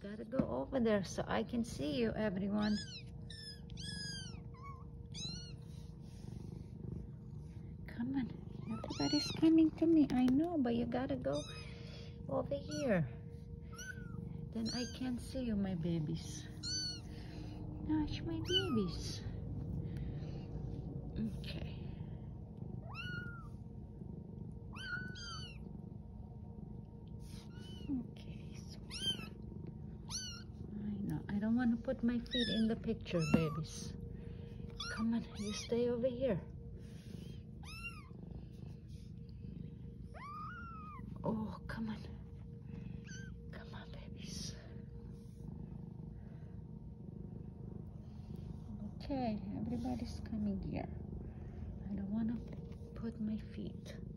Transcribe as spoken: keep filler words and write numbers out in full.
Gotta go over there so I can see you, everyone. Come on, everybody's coming to me. I know, but you gotta go over here. Then I can't see you, my babies. Gosh, my babies. Okay. Okay, so I know. I don't want to put my feet in the picture, babies. Come on, you stay over here. Oh, come on. Come on, babies. Okay, everybody's coming here. I don't want to put my feet.